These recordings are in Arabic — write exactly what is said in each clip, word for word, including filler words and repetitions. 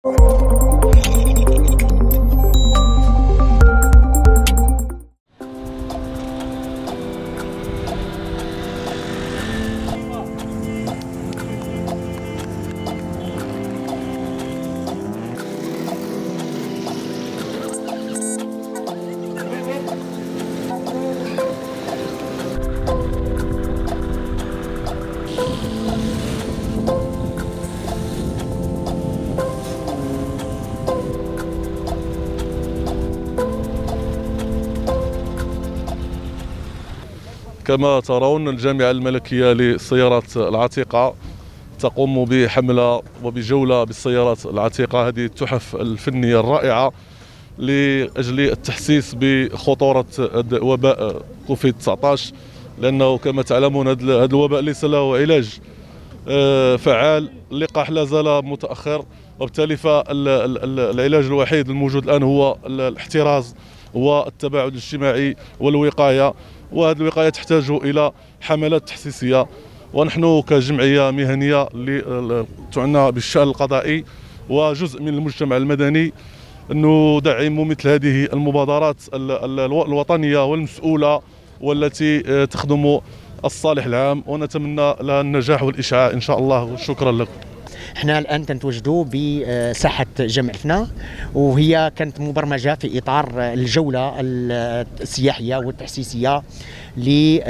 كما ترون الجامعة الملكية للسيارات العتيقة تقوم بحملة وبجولة بالسيارات العتيقة، هذه التحف الفنية الرائعة لأجل التحسيس بخطورة وباء كوفيد تسعطاش، لأنه كما تعلمون هذا الوباء ليس له علاج فعال، اللقاح لا زال متأخر، وبالتالي فالعلاج الوحيد الموجود الآن هو الاحتراز والتباعد الاجتماعي والوقاية، وهذه الوقاية تحتاج إلى حملات تحسيسية. ونحن كجمعية مهنية تعنى بالشأن القضائي وجزء من المجتمع المدني ندعم مثل هذه المبادرات الوطنية والمسؤولة والتي تخدم الصالح العام، ونتمنى لها النجاح والإشعاع إن شاء الله. شكرا لكم. احنا الان تنتواجدوا بساحه جامع فنا، وهي كانت مبرمجه في اطار الجوله السياحيه والتحسيسيه ل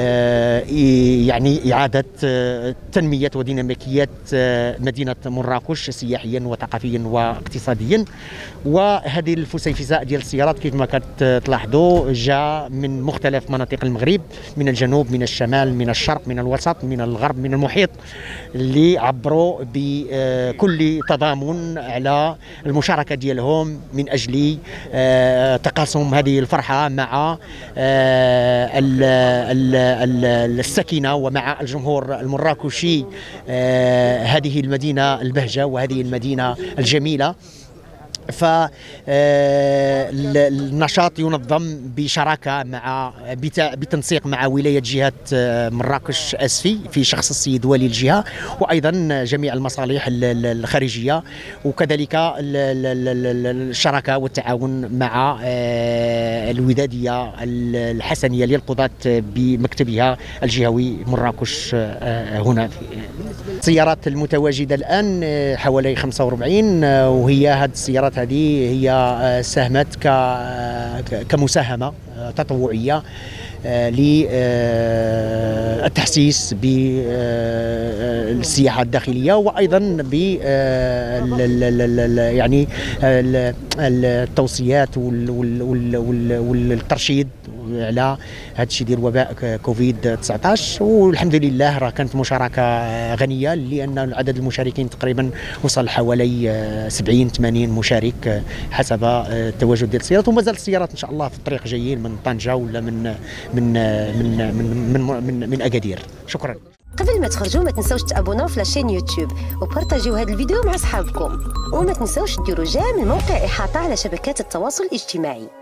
يعني اعاده تنميه وديناميكيه مدينه مراكش سياحيا وثقافيا واقتصاديا. وهذه الفسيفساء ديال السيارات كيف ما كتلاحظوا جاء من مختلف مناطق المغرب، من الجنوب، من الشمال، من الشرق، من الوسط، من الغرب، من المحيط، اللي عبروا بكل تضامن على المشاركه ديالهم من اجل تقاسم هذه الفرحه مع السكينه ومع الجمهور المراكشي هذه المدينه البهجه وهذه المدينه الجميله. فالنشاط ينظم بشراكه مع بتنسيق مع ولايه جهه مراكش اسفي في شخص السيد والي الجهه، وايضا جميع المصالح الخارجيه، وكذلك الشراكه والتعاون مع الوداديه الحسنيه للقضاة بمكتبها الجهوي مراكش هنا. السيارات المتواجده الان حوالي خمسة وأربعين، وهي هذه السيارات هذه هي ساهمت كمساهمه تطوعيه للتحسيس بالسياحه الداخليه، وايضا ب يعني التوصيات والترشيد على هذا الشيء ديال وباء كوفيد تسعطاش. والحمد لله راه كانت مشاركه غنيه، لان عدد المشاركين تقريبا وصل حوالي سبعين ثمانين مشارك حسب التواجد ديال السيارات، ومازال السيارات ان شاء الله في الطريق جايين من طنجه ولا من من من من من, من, من اكادير. شكرا. قبل ما تخرجوا ما تنسوش تابوناو في لاشين يوتيوب وبارطاجيو هذا الفيديو مع اصحابكم، وما تنسوش ديروا جيم الموقع احاطه على شبكات التواصل الاجتماعي.